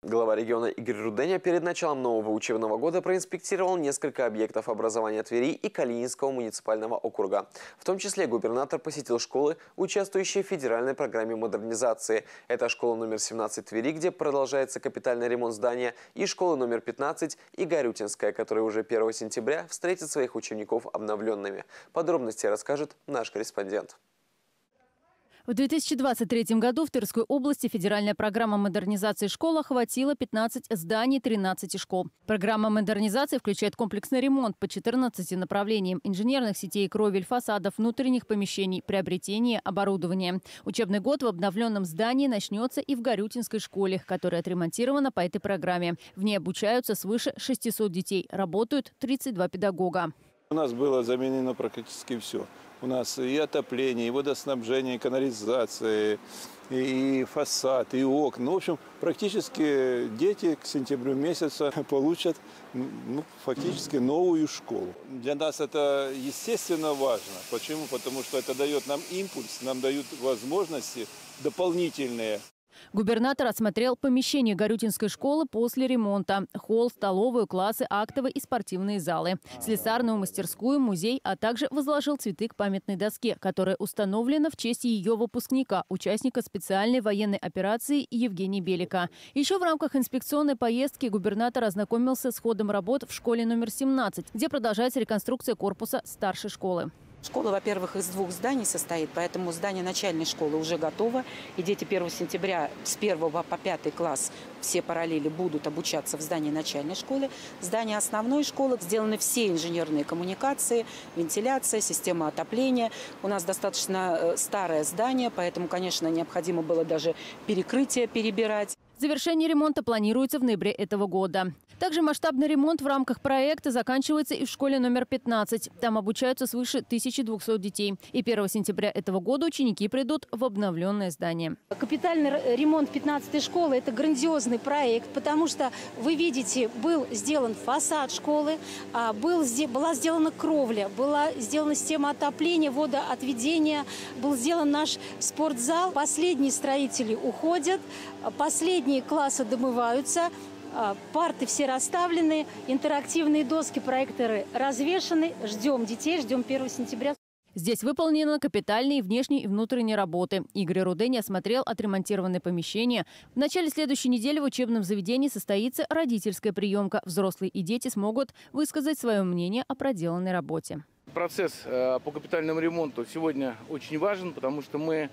Глава региона Игорь Руденя перед началом нового учебного года проинспектировал несколько объектов образования Твери и Калининского муниципального округа. В том числе губернатор посетил школы, участвующие в федеральной программе модернизации. Это школа номер 17 Твери, где продолжается капитальный ремонт здания, и школа номер 15 Игорютинская, которая уже 1 сентября встретит своих учеников обновленными. Подробности расскажет наш корреспондент. В 2023 году в Тверской области федеральная программа модернизации школ охватила 15 зданий 13 школ. Программа модернизации включает комплексный ремонт по 14 направлениям: инженерных сетей, кровель, фасадов, внутренних помещений, приобретение оборудования. Учебный год в обновленном здании начнется и в Горютинской школе, которая отремонтирована по этой программе. В ней обучаются свыше 600 детей, работают 32 педагога. У нас было заменено практически все. У нас и отопление, и водоснабжение, и канализация, и фасад, и окна. Ну, в общем, практически дети к сентябрю месяца получат фактически новую школу. Для нас это естественно важно. Почему? Потому что это дает нам импульс, нам дают возможности дополнительные. Губернатор осмотрел помещение Горютинской школы после ремонта. Холл, столовую, классы, актовые и спортивные залы. Слесарную мастерскую, музей, а также возложил цветы к памятной доске, которая установлена в честь ее выпускника, участника специальной военной операции Евгения Белика. Еще в рамках инспекционной поездки губернатор ознакомился с ходом работ в школе номер 17, где продолжается реконструкция корпуса старшей школы. Школа, во-первых, из 2 зданий состоит, поэтому здание начальной школы уже готово. И дети 1 сентября с 1 по 5 класс все параллели будут обучаться в здании начальной школы. Здание основной школы сделаны все инженерные коммуникации, вентиляция, система отопления. У нас достаточно старое здание, поэтому, конечно, необходимо было даже перекрытие перебирать. Завершение ремонта планируется в ноябре этого года. Также масштабный ремонт в рамках проекта заканчивается и в школе номер 15. Там обучаются свыше 1200 детей. И 1 сентября этого года ученики придут в обновленное здание. Капитальный ремонт 15-й школы – это грандиозный проект, потому что, вы видите, был сделан фасад школы, была сделана кровля, была сделана система отопления, водоотведения, был сделан наш спортзал. Последние строители уходят, последние классы домываются. Парты все расставлены, интерактивные доски, проекторы развешаны. Ждем детей, ждем 1 сентября. Здесь выполнены капитальные внешние и внутренние работы. Игорь Руденя осмотрел отремонтированные помещения. В начале следующей недели в учебном заведении состоится родительская приемка. Взрослые и дети смогут высказать свое мнение о проделанной работе. Процесс по капитальному ремонту сегодня очень важен, потому что мы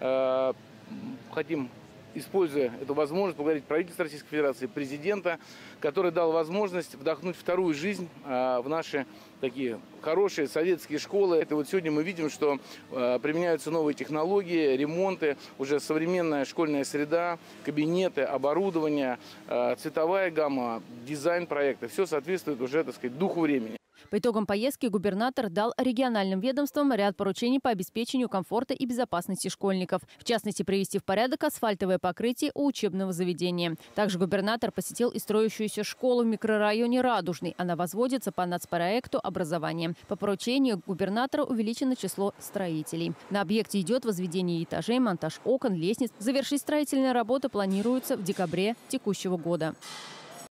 хотим, используя эту возможность, поблагодарить правительство Российской Федерации, президента, который дал возможность вдохнуть вторую жизнь в наши такие хорошие советские школы. Это вот сегодня мы видим, что применяются новые технологии, ремонты, уже современная школьная среда, кабинеты, оборудование, цветовая гамма, дизайн проекта. Все соответствует уже, так сказать, духу времени. По итогам поездки губернатор дал региональным ведомствам ряд поручений по обеспечению комфорта и безопасности школьников. В частности, привести в порядок асфальтовое покрытие у учебного заведения. Также губернатор посетил и строящуюся школу в микрорайоне Радужный. Она возводится по нацпроекту образования. По поручению губернатора увеличено число строителей. На объекте идет возведение этажей, монтаж окон, лестниц. Завершить строительные работы планируется в декабре текущего года.